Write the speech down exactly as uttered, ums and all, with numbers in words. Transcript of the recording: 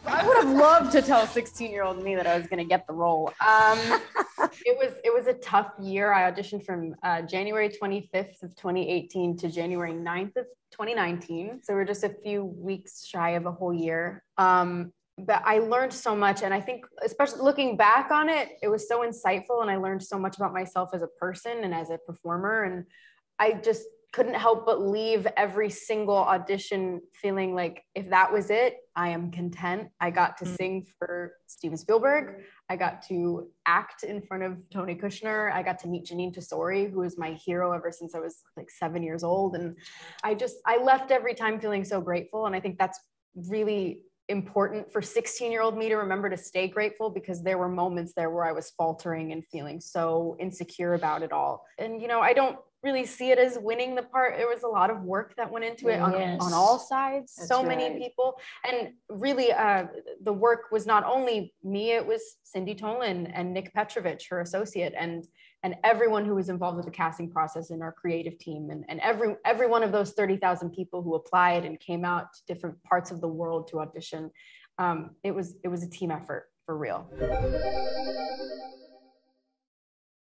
I would have loved to tell sixteen year old me that I was going to get the role. Um, it was, it was a tough year. I auditioned from uh, January twenty-fifth of twenty eighteen to January ninth of twenty nineteen. So we're just a few weeks shy of a whole year. Um, but I learned so much. And I think, especially looking back on it, it was so insightful. And I learned so much about myself as a person and as a performer. And I just couldn't help but leave every single audition feeling like, if that was it, I am content. I got to sing for Steven Spielberg. I got to act in front of Tony Kushner. I got to meet Janine Tesori, who was my hero ever since I was like seven years old. And I just, I left every time feeling so grateful. And I think that's really important for sixteen year old me to remember to stay grateful, because there were moments there where I was faltering and feeling so insecure about it all. And, you know, I don't really see it as winning the part. There was a lot of work that went into it on, Yes. on all sides. That's so right. many people. And really, uh, the work was not only me, it was Cindy Tolan and Nick Petrovich, her associate, and and everyone who was involved with the casting process in our creative team. And, and every, every one of those thirty thousand people who applied and came out to different parts of the world to audition. Um, it was, it was a team effort for real.